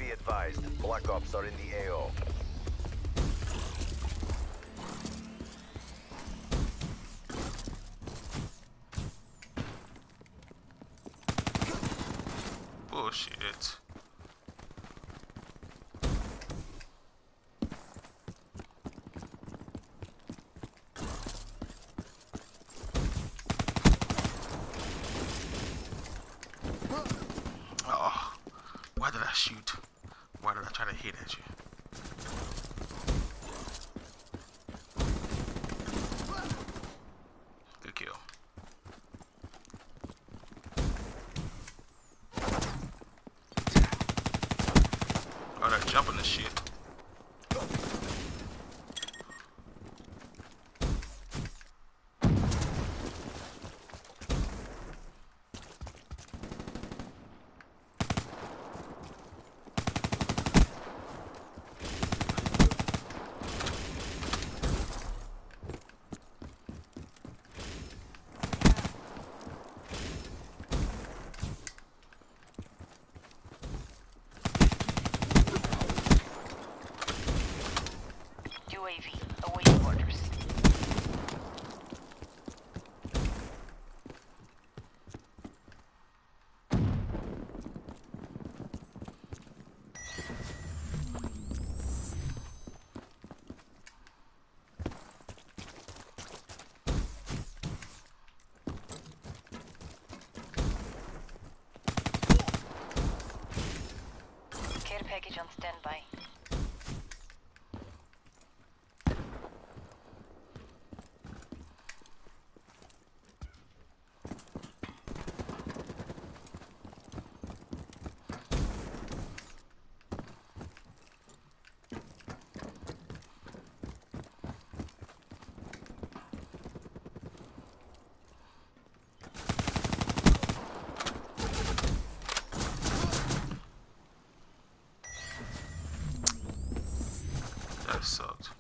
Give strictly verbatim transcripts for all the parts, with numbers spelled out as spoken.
Be advised, Black Ops are in the A O. Bullshit. Oh, why did I shoot? Why did I try to hit at you? Good kill. Oh, they're jumping this shit. U A V, awaiting orders. Care package on standby. That sucked.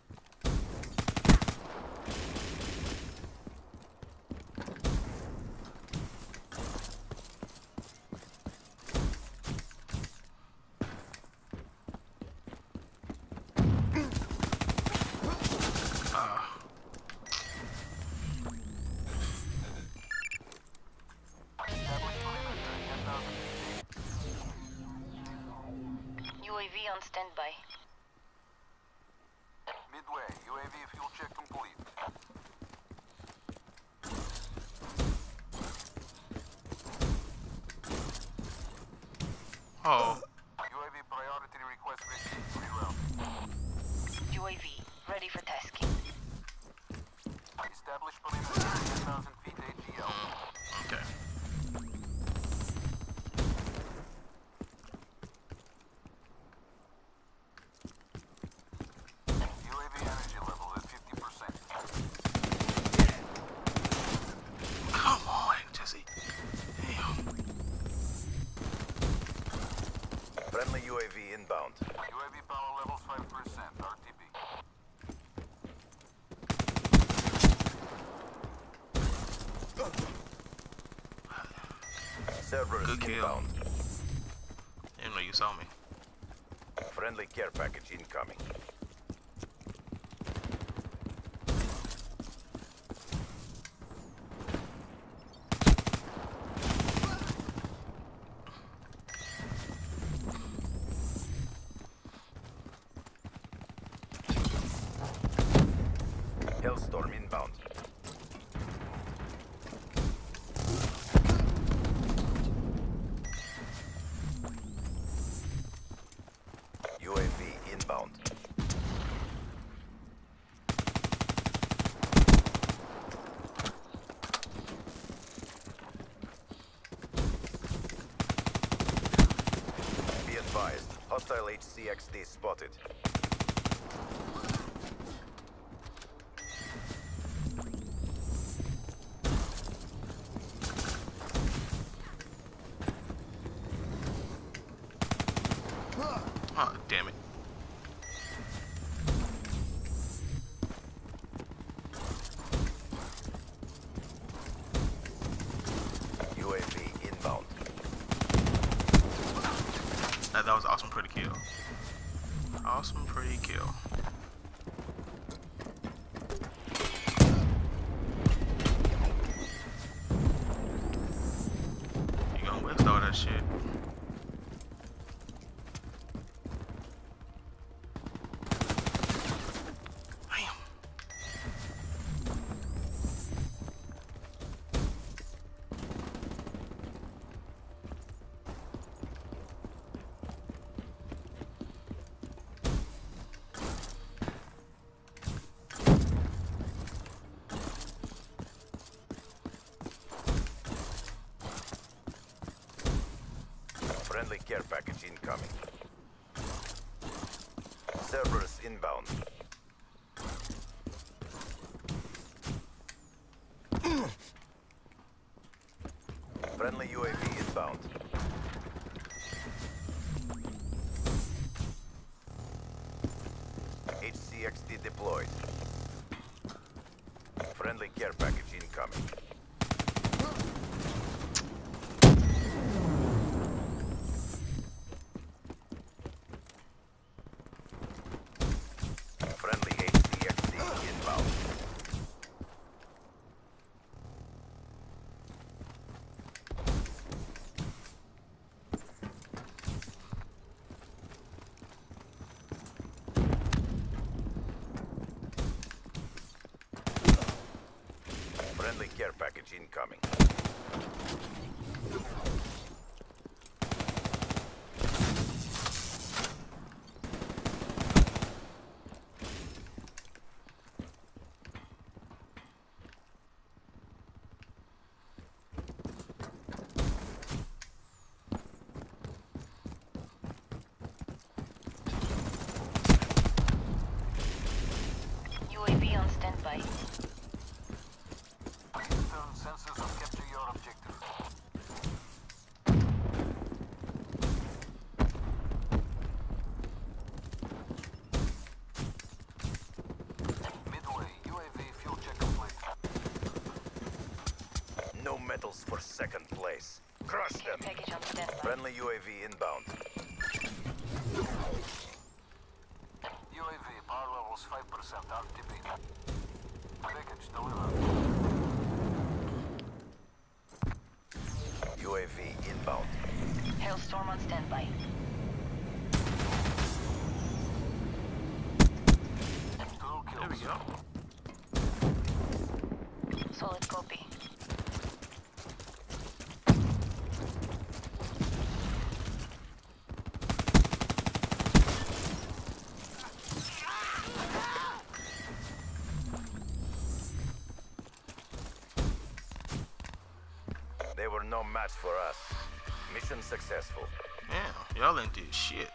Ah. U A V on standby. Midway, U A V fuel check complete. Oh. U A V priority request received. Reroute. U A V, ready for tasking. Establish perimeter ten thousand feet A G L. Okay. U A V energy level at fifty percent. Come on, Jesse. Damn. Friendly U A V inbound. U A V power levels five percent. R T B. Cerberus Good kill. inbound. Didn't know you saw me. Friendly care package incoming. Hellstorm inbound. U A V inbound. Be advised, hostile H C X D spotted. Oh, damn it. U A V inbound. That, that was awesome pretty kill. Awesome pretty kill. You gonna waste all that shit. Damn. Friendly care package incoming. Cerberus inbound. Friendly U A V inbound. H C X D deployed. Friendly care package incoming. Friendly H C X D inbound. Friendly care package incoming. U A V on standby. Eastern sensors have captured your objective. Midway, U A V fuel check complete. No medals for second place. Crush Care them. package on standby. Friendly U A V inbound. U A V power levels five percent activated. Package delivered. U A V inbound. Hailstorm on standby. Two There we kills. go. Solid copy. They were no match for us. Mission successful. Damn, y'all ain't did shit.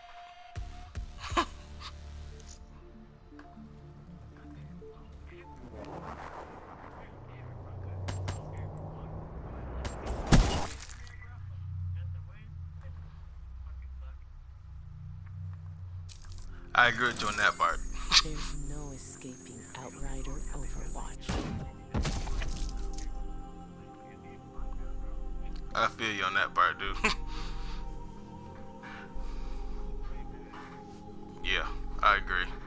I agree with you on that part. There's no escaping Outrider Overwatch. I feel you on that part, dude. Yeah, I agree.